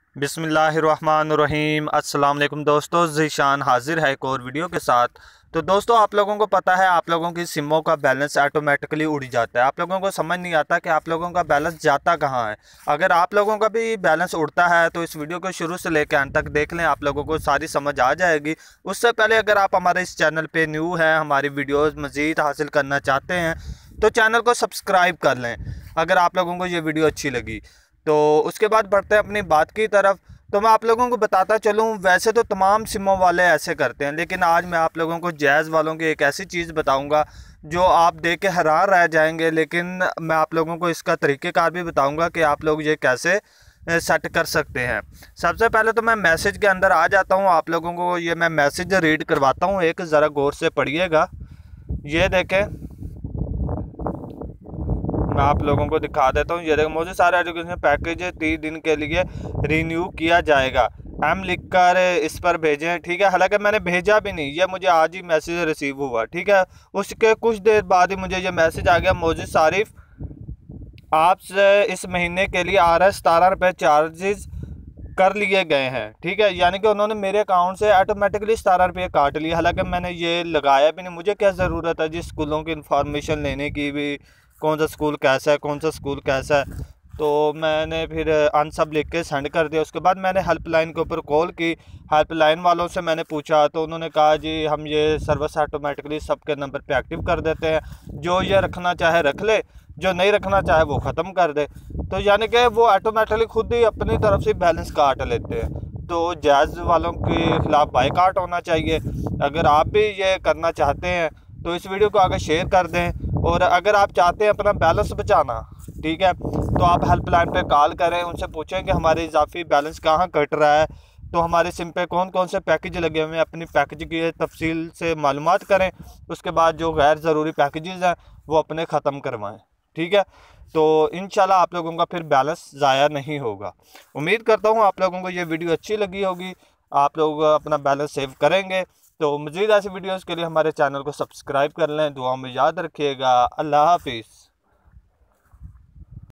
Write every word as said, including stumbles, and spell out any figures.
बिस्मिल्लाहिर्रहमानिर्रहीम। अस्सलाम वालेकुम दोस्तों, ज़ीशान हाजिर है एक और वीडियो के साथ। तो दोस्तों, आप लोगों को पता है आप लोगों की सिमों का बैलेंस ऑटोमेटिकली उड़ जाता है। आप लोगों को समझ नहीं आता कि आप लोगों का बैलेंस जाता कहाँ है। अगर आप लोगों का भी बैलेंस उड़ता है तो इस वीडियो को शुरू से लेकर अंत तक देख लें, आप लोगों को सारी समझ आ जाएगी। उससे पहले अगर आप हमारे इस चैनल पर न्यू हैं, हमारी वीडियोज़ मज़ीद हासिल करना चाहते हैं तो चैनल को सब्सक्राइब कर लें अगर आप लोगों को ये वीडियो अच्छी लगी। तो उसके बाद बढ़ते हैं अपनी बात की तरफ। तो मैं आप लोगों को बताता चलूँ, वैसे तो तमाम सिमों वाले ऐसे करते हैं, लेकिन आज मैं आप लोगों को जैज़ वालों की एक ऐसी चीज़ बताऊंगा जो आप देख के हैरान रह जाएंगे। लेकिन मैं आप लोगों को इसका तरीक़ेकार भी बताऊंगा कि आप लोग ये कैसे सेट कर सकते हैं। सबसे पहले तो मैं मैसेज के अंदर आ जाता हूँ, आप लोगों को ये मैं मैसेज रीड करवाता हूँ, एक ज़रा गौर से पढ़िएगा। ये देखें, मैं आप लोगों को दिखा देता हूँ। ये देखो, मुझे सारे एजुकेशन पैकेज तीस दिन के लिए रीन्यू किया जाएगा, एम लिख कर इस पर भेजें। ठीक है, हालांकि मैंने भेजा भी नहीं, ये मुझे आज ही मैसेज रिसीव हुआ। ठीक है, उसके कुछ देर बाद ही मुझे ये मैसेज आ गया, मोजिद सारिफ आपसे इस महीने के लिए आ रहा सतारह रुपये चार्जेस कर लिए गए हैं। ठीक है, यानी कि उन्होंने मेरे अकाउंट से ऑटोमेटिकली सतारह रुपये काट लिए। हालांकि मैंने ये लगाया भी नहीं, मुझे क्या ज़रूरत है जी स्कूलों की इंफॉर्मेशन लेने की भी, कौन सा स्कूल कैसा है, कौन सा स्कूल कैसा है। तो मैंने फिर अनसब लिख के सेंड कर दिया। उसके बाद मैंने हेल्पलाइन के ऊपर कॉल की, हेल्पलाइन वालों से मैंने पूछा तो उन्होंने कहा जी हम ये सर्विस ऑटोमेटिकली सबके नंबर पे एक्टिव कर देते हैं, जो ये रखना चाहे रख ले, जो नहीं रखना चाहे वो ख़त्म कर दे। तो यानी कि वो ऑटोमेटिकली खुद ही अपनी तरफ से बैलेंस काट लेते हैं। तो जैज़ वालों के ख़िलाफ़ बाइकाट होना चाहिए। अगर आप भी ये करना चाहते हैं तो इस वीडियो को आगे शेयर कर दें। और अगर आप चाहते हैं अपना बैलेंस बचाना, ठीक है, तो आप हेल्पलाइन पे कॉल करें, उनसे पूछें कि हमारे इजाफी बैलेंस कहाँ कट रहा है, तो हमारे सिम पे कौन कौन से पैकेज लगे हुए हैं, अपनी पैकेज की तफसील से मालूमात करें। उसके बाद जो गैर ज़रूरी पैकेजेस हैं वो अपने ख़त्म करवाएं। ठीक है, तो इंशाल्लाह आप लोगों का फिर बैलेंस ज़ाया नहीं होगा। उम्मीद करता हूँ आप लोगों को ये वीडियो अच्छी लगी होगी, आप लोग अपना बैलेंस सेव करेंगे। तो मज़ीद ऐसी वीडियोज़ के लिए हमारे चैनल को सब्सक्राइब कर लें। दुआ में याद रखिएगा। अल्लाह हाफिज़।